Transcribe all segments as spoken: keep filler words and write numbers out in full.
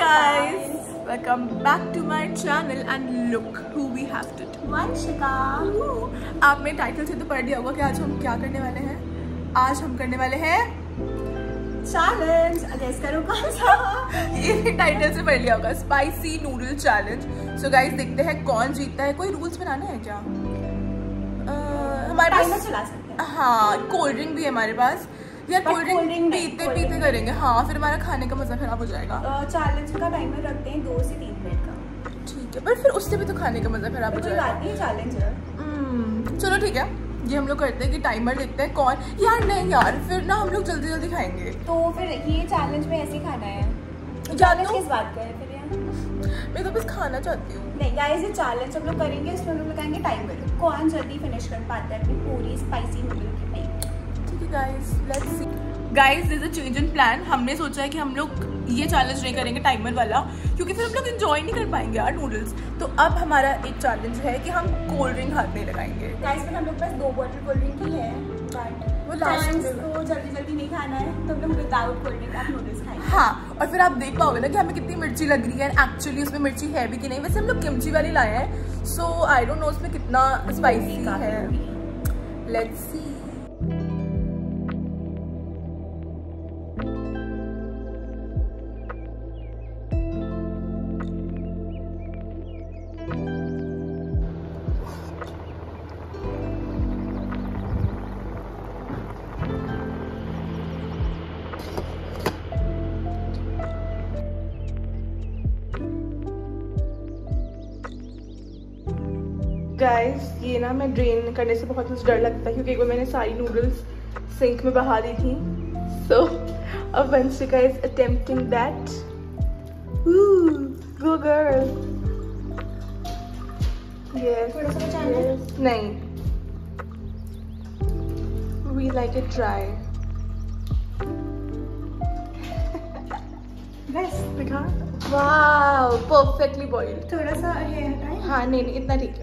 guys, welcome back to my channel and look who we have today. Vanshika. आप मेरे title से तो पढ़ लिया होगा कि आज हम क्या करने वाले हैं। आज हम करने वाले हैं चैलेंज। गेस करो कौन सा? ये टाइटल से पढ़ लिया होगा, spicy noodle challenge. So guys देखते हैं कौन जीतता है। कोई रूल्स बनाना है क्या? uh, हमारे पास चला सकते हैं। हाँ, कोल्ड ड्रिंक भी है हमारे पास। यार कोल्ड ड्रिंक पीते पीते करेंगे। हाँ, फिर हमारा खाने का मजा खराब हो जाएगा। चैलेंज का टाइमर रखते हैं दो से तीन मिनट का। ठीक है, पर फिर उससे भी तो खाने का मजा खराब हो जाएगा। कोई बात नहीं, चैलेंज है। चलो ठीक है, ये हम लोग करते हैं कि टाइमर देखते हैं कौन। यार नहीं यार, फिर ना हम लोग जल्दी जल्दी खाएंगे। तो फिर ये चैलेंज में ऐसे खाना है। चैलेंज किस बात का है फिर यार? मैं तो बस खाना चाहती हूँ। नहीं गाइस, ये चैलेंज हम लोग करेंगे, इसमें हम लोग लगाएंगे टाइमर। कौन जल्दी फिनिश कर पाता है अपनी पूरी स्पाइसी नूडल की प्लेट। ठीक है guys, let's see. Guys this is a change in plan. हमने सोचा है कि हम लोग ये चैलेंज नहीं करेंगे टाइमर वाला, क्योंकि फिर हम लोग एंजॉय नहीं कर पाएंगे यार नूडल्स। तो अब हमारा एक चैलेंज है कि हम कोल्ड ड्रिंक हाथ में लगाएंगे। गाइस पर हम लोग पास दो बॉटल कोल्ड ड्रिंक ही है, बट वो लास्ट में तो जल्दी जल्दी नहीं खाना है, तो हम लोग विदाउट कोल्ड ड्रिंक आप नूडल्स खाएंगे। हाँ, और फिर आप देख पाओगे ना कि हमें कितनी मिर्ची लग रही है। एक्चुअली उसमें मिर्ची है भी कि नहीं। वैसे हम लोग किमची वाली लाए हैं, सो आई डोंट नो उसमें कितना स्पाइसी है। Let's see. गाइस ये ना मैं ड्रेन करने से बहुत मुझे डर लगता है, क्योंकि एक बार मैंने सारी नूडल्स सिंक में बहा दी थी। सो अब Vanshika is attempting that. Go girl. Yes, थोड़ा सा बचाना है। नहीं, वी लाइक इट ड्राई। बस दिखा, वाओ परफेक्टली बॉइल्ड। थोड़ा सा ये हटाएं। हाँ नहीं नहीं, इतना ठीक है।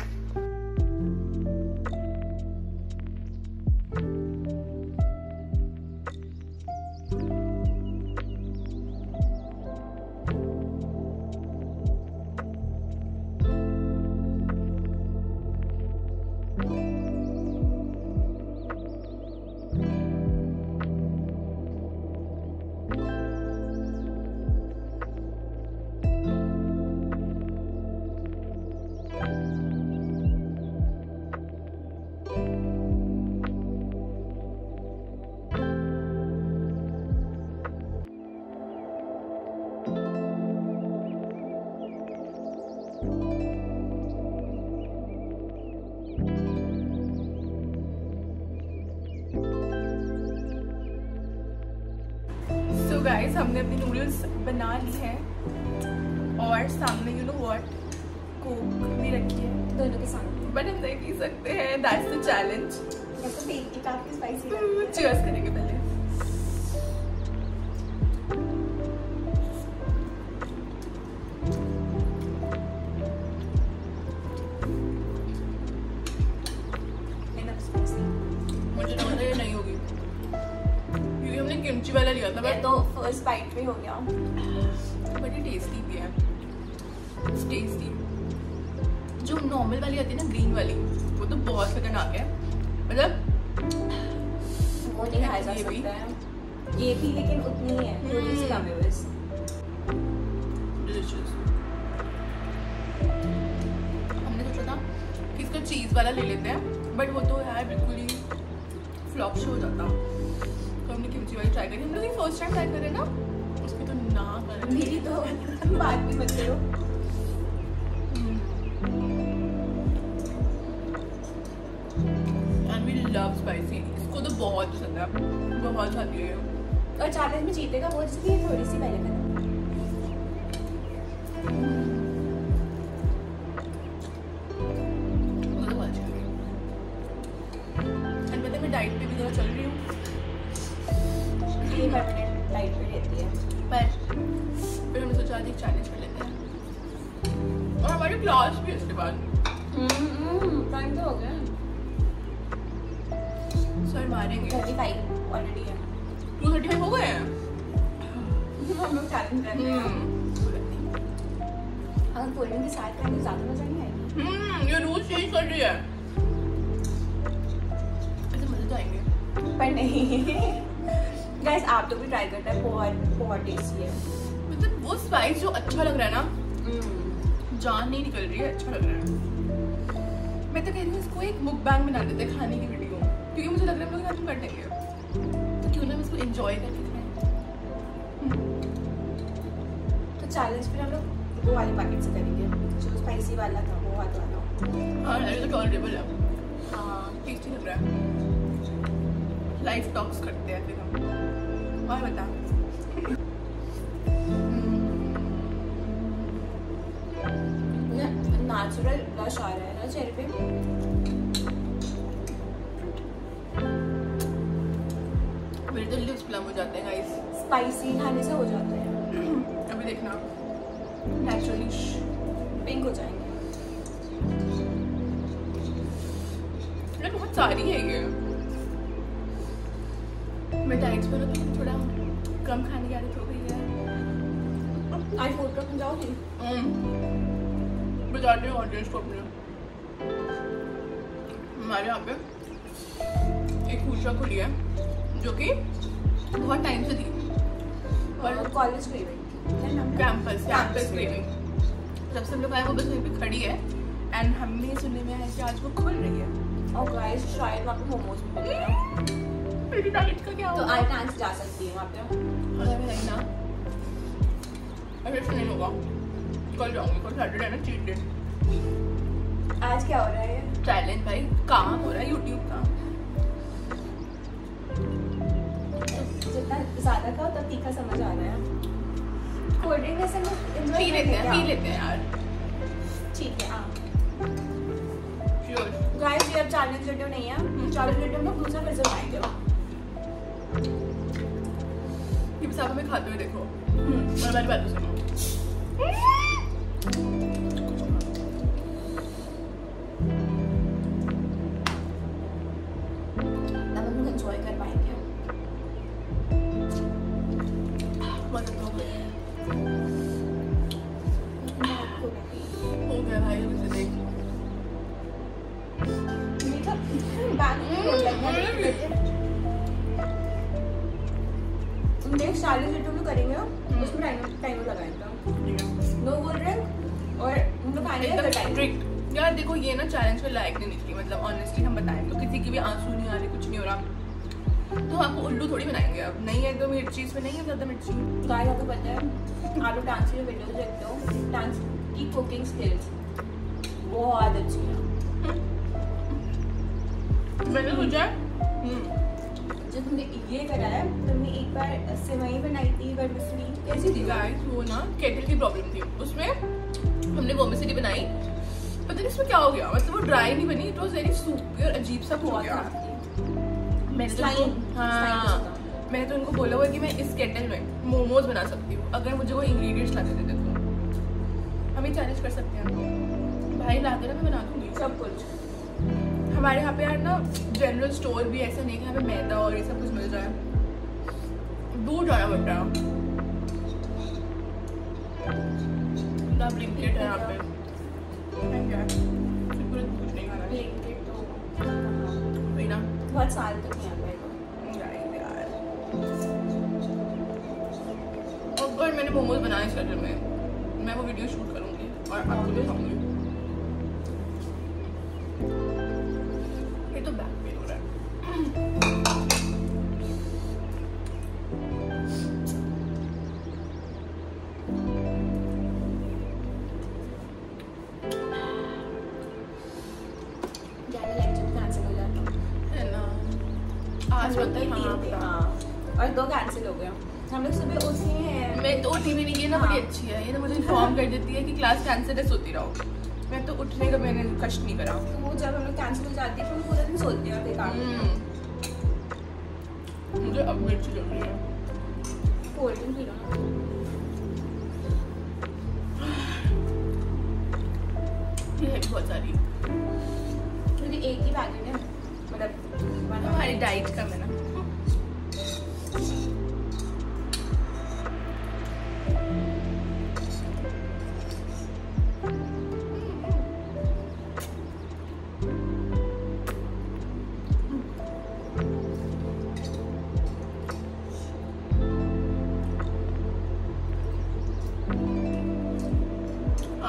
तो गाइस हमने अपनी नूडल्स बना ली हैं और सामने यू नो व्हाट कोक भी रखी है दोनों के सामने, बट हम नहीं पी सकते हैं। That's the challenge. तो पेट की काफी स्पाइसी लग रही है। चीयर्स करेंगे पहले। मुझे तो पता ये नहीं होगी, क्योंकि हमने किमची वाला लिया था। बट तो फर्स्ट बाइट में हो गया, बट ये टेस्टी भी है। टेस्टी। जो नॉर्मल वाली आती है ना, ग्रीन वाली, वो तो बहुत खतरनाक है। मतलब वो नहीं खाया जा सकता है। ये भी लेकिन उतनी ही है, थोड़ी सी कम है बस। डिलीशियस। हमने सोचा था कि इसका चीज वाला ले लेते हैं, बट वो तो यार बिल्कुल ही फ्लॉप शो हो जाता। तो हमने किमची वाली ट्राई करी। हम लोग फर्स्ट टाइम ट्राई करें ना, उसकी तो ना करें। मेरी तो बात भी मत करो। And we love spicy. इसको तो बहुत पसंद है, बहुत खाती है। और चैलेंज में जीतेगा वो, जिसकी थोड़ी सी पहले करना। मैं डाइट पे भी जरा चल रही हूँ। ये परमानेंट डाइट पे रहती है, पर फिर हमने सोचा आज एक चैलेंज कर लेते हैं। और हमारी क्लास भी इसके बाद टाइम तो हो गया। सर मारेंगे। थर्टी फाइव ऑलरेडी है। टू थर्टी फाइव हो गए हैं। हम लोग चैलेंज कर रहे हैं। अगर कोल्ड ड्रिंक के साथ खाएंगे तो ज़्यादा मज़ा नहीं आएगी। हम्म ये रोज चेंज कर रही है, ऐसे मजे तो आएंगे पर नहीं गाइस आप तो भी ट्राई करना है, बहुत बहुत टेस्टी है। मतलब वो स्पाइस जो अच्छा लग रहा है ना, जान नहीं निकल रही है, अच्छा लग रहा है। मैं तो कह रही हूँ इसको एक मुकबैंग बना देते हैं खाने की वीडियो, क्योंकि मुझे लग रहा है हम लोग खत्म कर देंगे, तो क्यों ना हम इसको एंजॉय करके खाएं। तो चैलेंज फिर हम लोग वो वाले पैकेट से करेंगे जो स्पाइसी वाला था, वो हाथ वाला। हाँ ये तो टॉलरेबल है, हाँ टेस्टी लग रहा है। लाइफ टॉक्स करते हैं फिर हम, और बता नेचुरल ब्लश आ रहा है ना चेहरे पे। मेरे तो लिप्स प्लम हो जाते हैं गाइस, स्पाइसी खाने से हो जाता है। अभी देखना नेचुरली पिंक हो जाएंगे। ये बहुत सारी है ये, मैं डाइट पर हूँ तो थोड़ा कम खाने की आदत हो गई है। आई फूड ट्रक में जाओगी? बताते हैं ऑडियंस को अपने, हमारे यहाँ पे एक फूड ट्रक खुली है जो कि बहुत टाइम से थी, और कॉलेज गई हुई कैंपस कैंपस क्रेविंग, जब से हम लोग आए वो बस वहीं पे खड़ी है, एंड हमने सुनने में आया कि आज वो खुल रही है। और गाइस शायद वहाँ पे मोमोज भी मिलेगा। मेरी डाइट का क्या तो होगा? आई डांस जा सकती है वहाँ पे। अगर मैं ना ऐसे नहीं होगा, कल जाऊंगी, कल सैटरडे है ना, चीट डे। आज क्या हो रहा है? चैलेंज भाई, काम हो रहा है यूट्यूब का। जितना ज्यादा खाओ तब तीखा समझ आ रहा है। कोल्ड ड्रिंक वैसे हम पी लेते हैं, पी लेते हैं यार। ठीक है हाँ। श्योर गाइस ये अब चैलेंज वीडियो नहीं है, चैलेंज वीडियो में दूसरा फिर से बनाएंगे। ये बस आप हमें खाते हुए देखो और हमारी बातों सुनो। तब हम लोग एंजॉय कर पाएंगे। मदद हो गई मैं आपको नहीं हो गया भाई, अभी से देख मीठा बैग में रोड लगना है। नेक्स्ट चैलेंज वीडियो में करेंगे उसमें टाइम टाइमर लगाएंगे। नो कोल्ड ड्रिंक और हम लोग खाएंगे एकदम टाइम। स्ट्रिक्ट यार। देखो ये ना चैलेंज के लायक नहीं निकली, मतलब ऑनेस्टली हम बताएं तो किसी की भी आंसू नहीं आ रहे, कुछ नहीं हो रहा, तो आपको उल्लू थोड़ी बनाएंगे। अब नहीं है तो मिर्ची इसमें नहीं है ज़्यादा मिर्ची। गाइस आपको पता है आप लोग डांस की वीडियोस देखते हो, डांस की कुकिंग स्किल्स बहुत अच्छी है। मैंने सोचा जब तुमने ये करा है, तुमने एक बार सेवई बनाई थी वर्मिसेली, कैसी थी? गाइस वो ना केटल की प्रॉब्लम थी, उसमें हमने वर्मिसेली बनाई, पता नहीं इसमें क्या हो गया, मतलब वो ड्राई नहीं बनी, इट वाज वेरी सूपी और अजीब सा हो गया। मैंने तो उनको- हाँ मैंने तो उनको बोला हुआ कि मैं इस केटल में मोमोज बना सकती हूँ अगर मुझे वो इंग्रेडिएंट्स ला देते तो। हम ये चैलेंज कर सकते हैं भाई, ला देना मैं बना दूंगी सब कुछ। हमारे यहाँ पे यार ना जनरल स्टोर भी ऐसा नहीं कि हमें मैदा और ये सब कुछ मिल जाए, दूर जाना पड़ता है। ना ब्लिंकिट है यहाँ पे, है क्या? पूरा दूध नहीं खाना है। ब्लिंकिट तो वही ना बहुत साल तक नहीं आ पाएगा। यार। और अगर मैंने मोमोज बनाए इस कलर में, मैं वो वीडियो शूट करूँगी और आपको दिखाऊंगी। ये तो बैक पेन हो रहा है। ज़्यादा लेक्चर कैंसिल हो जाता है ना आज हम लोग पता के है तीन थे, हाँ हाँ और दो कैंसिल हो गए। हम लोग सुबह उठे हैं। मैं तो उठी भी नहीं, ये ना बड़ी अच्छी है, ये ना मुझे इन्फॉर्म कर देती है कि क्लास कैंसिल है, सोती रहो। मैं तो उठने का मैंने कष्ट नहीं करा। तो वो जब हम लोग कैंसिल हो जाती है तो हम पूरा दिन सोते हैं बेकार में। मुझे अब मिर्ची लग रही है। कोल्ड ड्रिंक पी लो ना। ये है भी बहुत सारी, क्योंकि एक ही पैकेट है, मतलब हमारी डाइट कम है ना।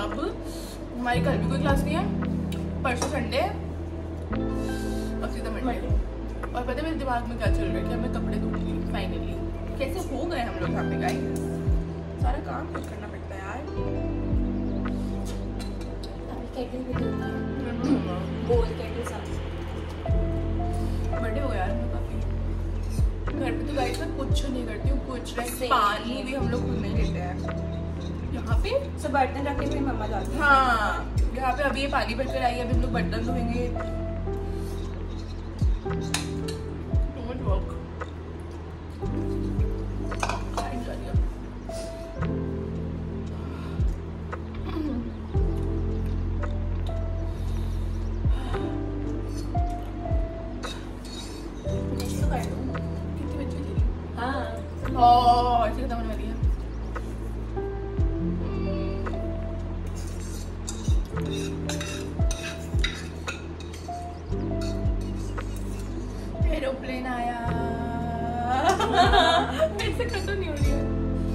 अब हमारी कल भी कोई क्लास नहीं है, परसों संडे है, अब सीधा मंडे। और पता है मेरे दिमाग में क्या चल रहा है कि मैं कपड़े धोऊंगी फाइनली। कैसे हो गए हम लोग यहाँ पे गाइस, सारा काम खुद करना पड़ता है यार। केटल भी धोना है, बोल केटल सब। बर्थडे हो गया यार मैं काफी। घर पे तो गाइस मैं कुछ नहीं करती हूँ, कुछ नहीं, पानी भी हम लोग खुद नहीं लेते हैं। यहाँ पे सब बर्तन रखने में मम्मा जाती है। हाँ, यहाँ पे अभी ये पानी भर कर आई है, अभी हम लोग बर्तन धोएंगे। Don't work. खाने जा रही है। नेक्स्ट तो कर दूँ। कितनी बच्ची तेरी? हाँ। ओह, ऐसे खत्म होने वाली है। एरोप्लेन आया। मेरे से खत्म नहीं हो रही है।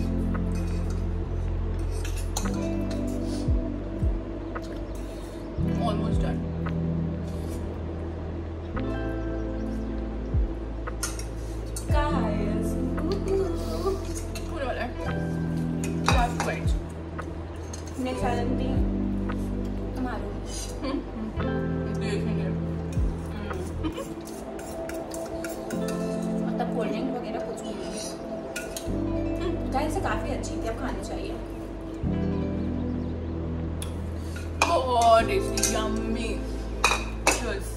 Almost done. गाइस होने वाला है। Last bite. नेक्स्ट चैलेंज भी हमारा देखेंगे। मतलब कोल्ड ड्रिंक वगैरह कुछ भी नहीं। गाइस से काफी अच्छी थी, अब खानी चाहिए। बहुत टेस्टी, यम्मी, चीज़।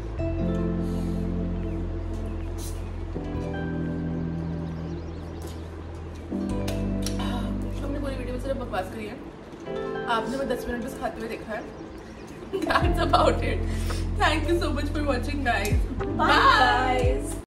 हमने पूरी वीडियो में सिर्फ बकवास करी है, आपने मैं दस मिनट बस खाते हुए देखा है। That's about it. Thank you so much for watching, guys. Bye, guys.